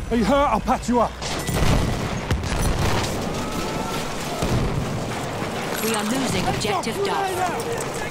Are you hurt? I'll patch you up. We are losing objective Duff.